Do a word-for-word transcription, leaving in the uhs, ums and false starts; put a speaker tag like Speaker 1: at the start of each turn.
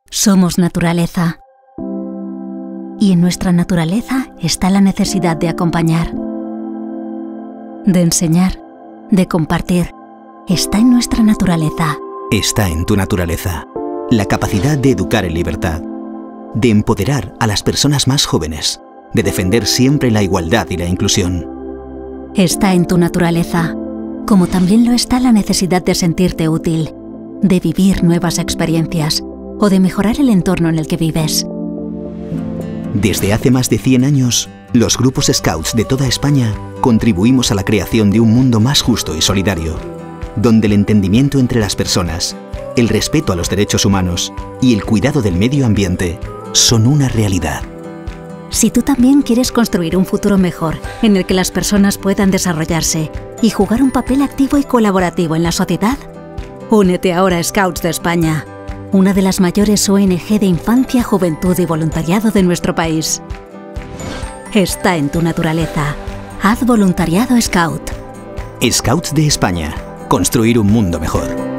Speaker 1: Somos naturaleza. Y en nuestra naturaleza está la necesidad de acompañar, de enseñar, de compartir. Está en nuestra naturaleza.
Speaker 2: Está en tu naturaleza. La capacidad de educar en libertad, de empoderar a las personas más jóvenes, de defender siempre la igualdad y la inclusión.
Speaker 1: Está en tu naturaleza, como también lo está la necesidad de sentirte útil, de vivir nuevas experiencias o de mejorar el entorno en el que vives.
Speaker 2: Desde hace más de cien años, los grupos Scouts de toda España contribuimos a la creación de un mundo más justo y solidario, donde el entendimiento entre las personas, el respeto a los derechos humanos y el cuidado del medio ambiente son una realidad.
Speaker 1: Si tú también quieres construir un futuro mejor, en el que las personas puedan desarrollarse y jugar un papel activo y colaborativo en la sociedad, únete ahora a Scouts de España, una de las mayores O N G de infancia, juventud y voluntariado de nuestro país. Está en tu naturaleza. Haz voluntariado Scout.
Speaker 2: Scouts de España. Construir un mundo mejor.